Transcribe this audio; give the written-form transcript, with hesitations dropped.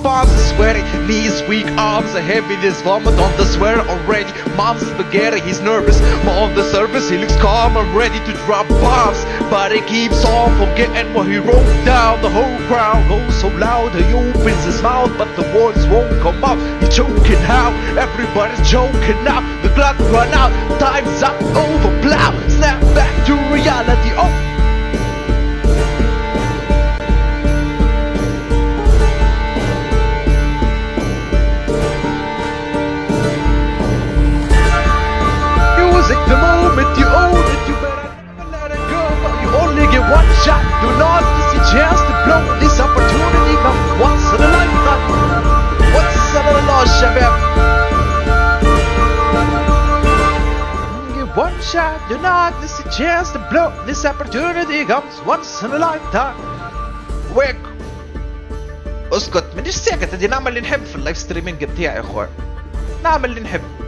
palms are sweaty, knees weak, arms are heavy. There's vomit on the sweater already. Mom's spaghetti, he's nervous, but on the surface he looks calm and ready to drop bombs. But he keeps on forgetting what he wrote down. The whole crowd goes so loud, he opens his mouth, but the words won't come out. He's choking out, everybody's choking now. The clock run out, time's up, over, plow. Snap back to reality. Oh, the moment you own it, you better never let it go. You only get one shot, do not miss your chance to blow. This opportunity comes once in a lifetime. Once in a lost shabab. Get one shot, do not miss your chance to blow. This opportunity comes once in a lifetime. ويك اسكت، مانيش ساكت. هدي نعمل اللي نحب في اللايف ستريمينج بتاعي يا اخوان، نعمل اللي نحب.